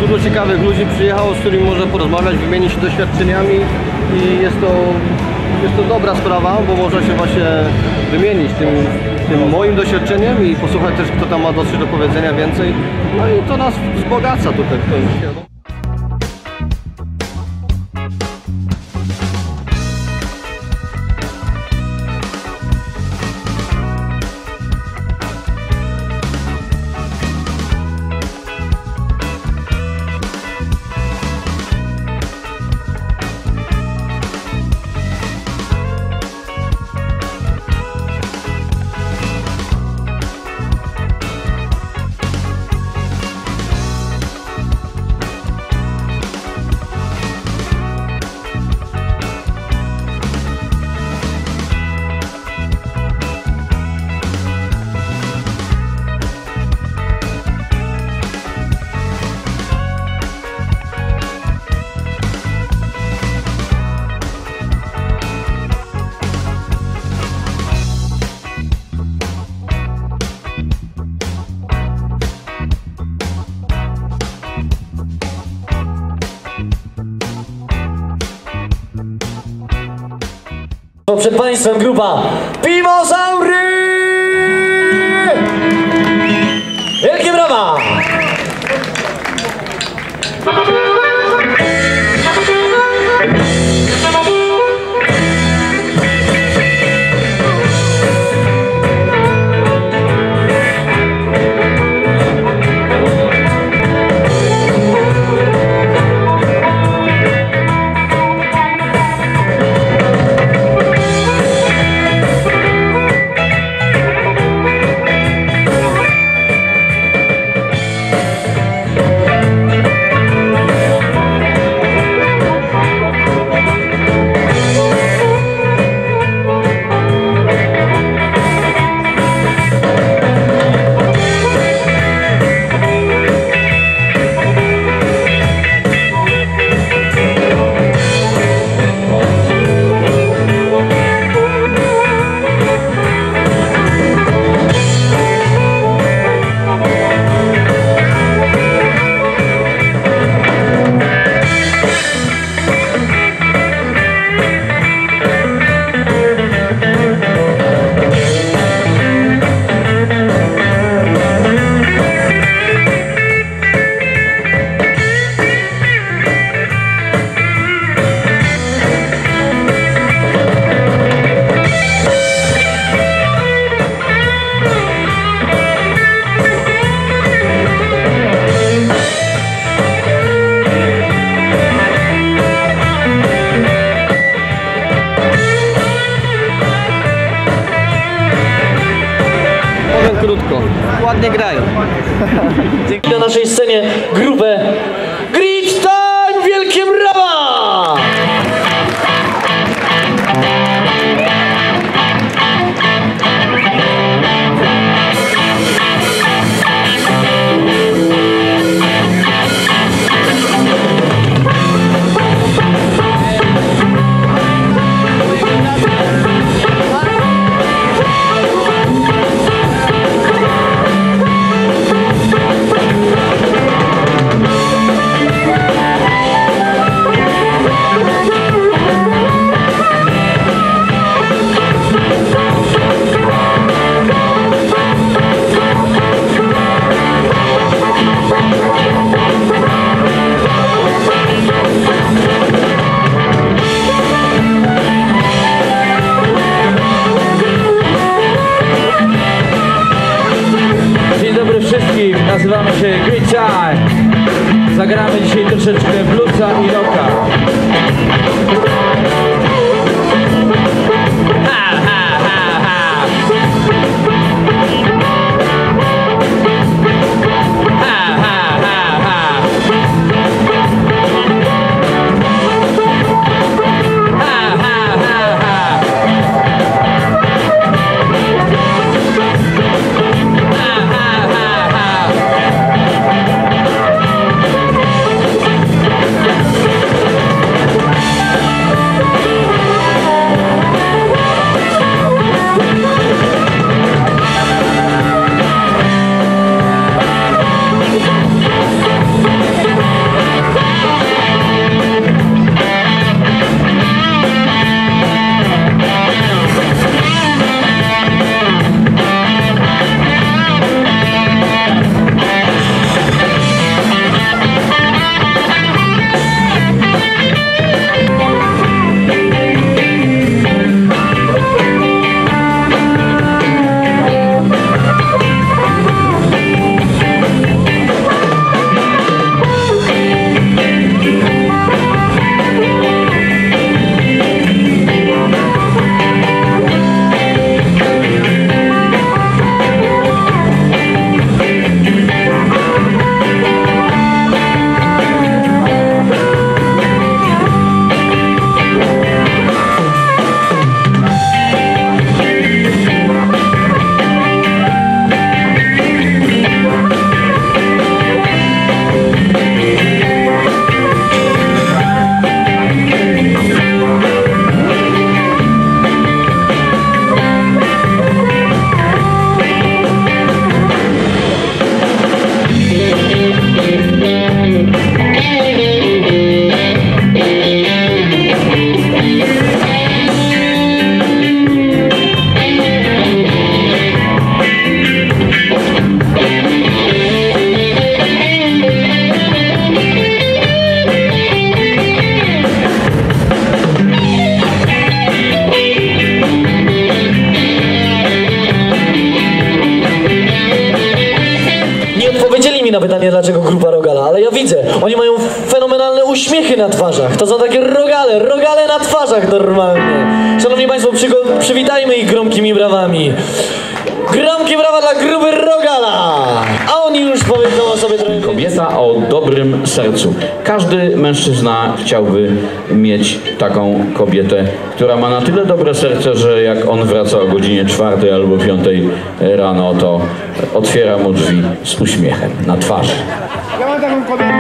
dużo ciekawych ludzi przyjechało, z którymi można porozmawiać, wymienić się doświadczeniami i jest to dobra sprawa, bo można się właśnie wymienić tym moim doświadczeniem i posłuchać też, kto tam ma dosyć do powiedzenia więcej. No i to nas wzbogaca tutaj. Przed Państwem grupa Piwosaury! Wielkie brawa! Krótko, ładnie grają. Dzięki na naszej scenie grupę Grid Time! Wielkie brawa! Nazywamy się Grid Time. Zagramy dzisiaj troszeczkę bluesa i rocka. Ha, ha, ha, ha. Ha, ha, ha, ha. Ha, ha, ha, ha. na pytanie, dlaczego grupa Rogala, ale ja widzę, oni mają fenomenalne uśmiechy na twarzach. To są takie rogale na twarzach normalnie. Szanowni Państwo, przywitajmy ich gromkimi brawami. Gromkie brawa dla grupy Rogala! A oni już powiedzą o sobie trochę. Kobieta o dobrym sercu. Każdy mężczyzna chciałby mieć taką kobietę, która ma na tyle dobre serce, że jak on wraca o godzinie 4 albo 5 rano, to otwiera mu drzwi z uśmiechem na twarzy. Ja mam taką kobietę.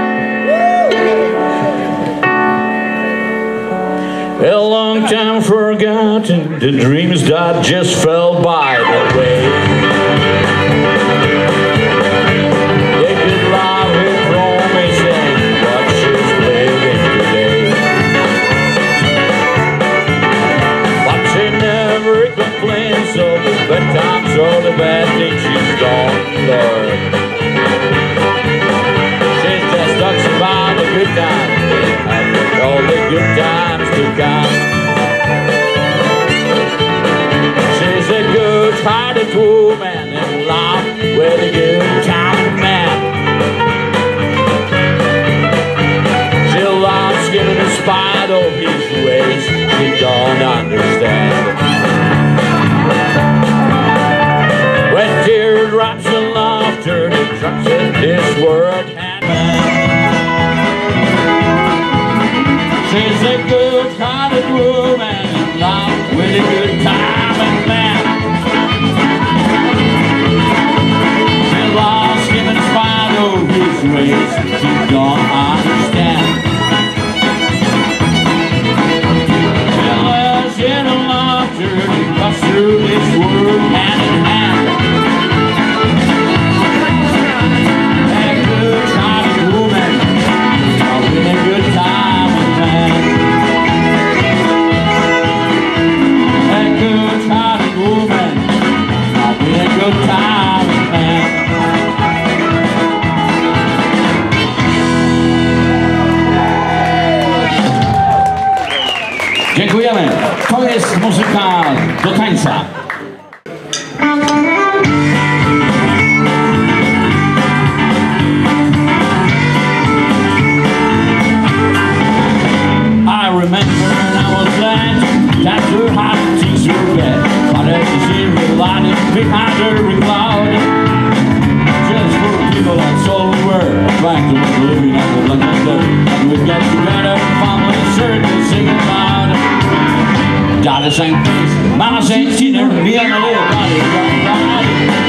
A long time forgotten, the dreams that just fell by the way. They could love her promising what she's living today. But she never complains of the bad times or the bad things she's done, Lord. She just talks about the good times, and all the good times to come. She's a good-hearted woman in love with a good-time man. She loves him in spite of his ways she don't understand. When teardrops and laughter, the drops in this world hand. She's a good-hearted woman in love with a good time and man. She lost him in spite of his ways she don't understand. She lives in a laughter that cuts through this world hand in hand. A good-hearted woman with a good time and man. A good-hearted woman with a good time and man. Dziękujemy. To jest muzyka do tańca. I remember when I was glad that her heart things were bad, but as you see her lying behind every cloud, just for people that's all we were, trying to make a living out of London, and we got together, family circle, singing loud. Daughter sang peace, mama sang she never be on a little body,